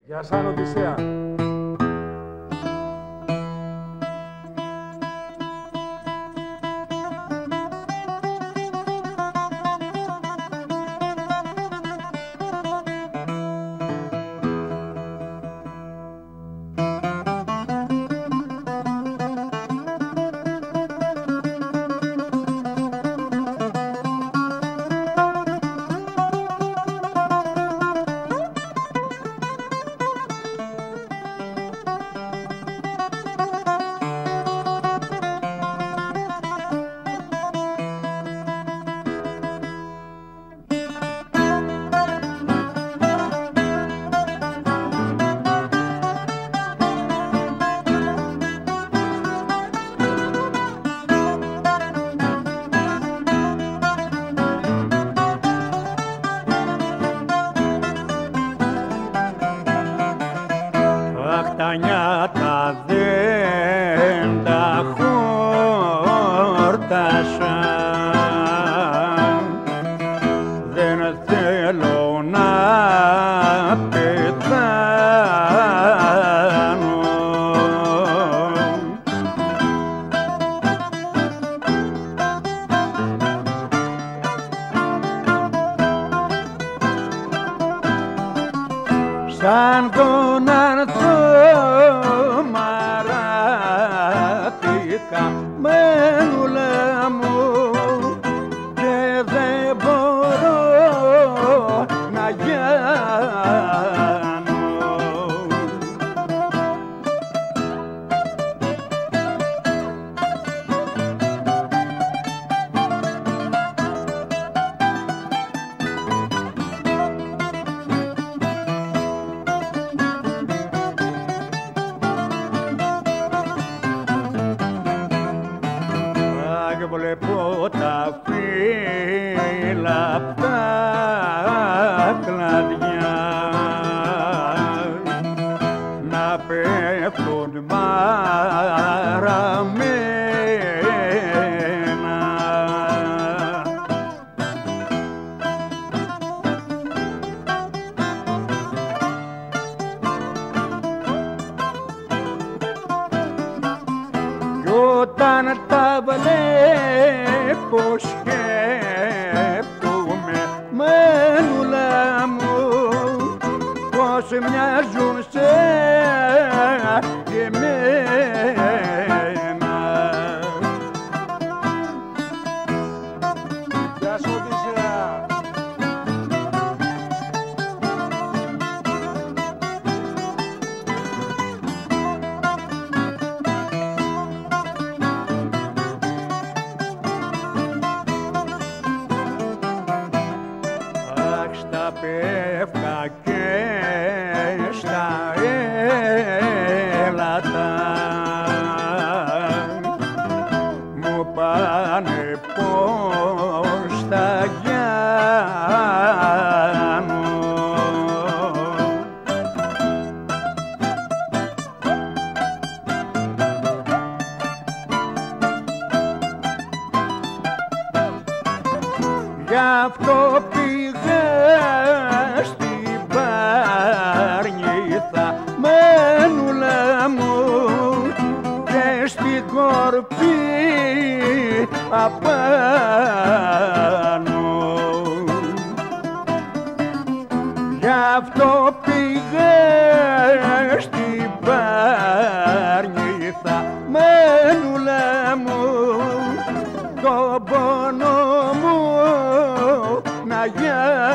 Γεια σαν Οδυσσέα. Τα νιάτα δεν τα χόρτασα, δεν θέλω να πεθάνω. Σαν τον μαράτηκα μενούλα μου και δεν μπορώ να γιάνω. Βλέπω τα φύλλα απ' τα κλαδιά να πέφτουν μαραμένα. Κι όταν τα βλέπω σκέφτομαι μενούλα μου πως μοιάζουν σε εμένα. Γεια σου Οδυσσέα. Στα πεύκα και στα έλατα μου πάνε πως θα γιάνω. Γι' αυτό πήγα στην Πάρνηθα μενούλα μου και στην κορφή απάνω. Γι' αυτό πήγα στην Πάρνηθα μενούλα μου τον πόνο μου να γιάνω.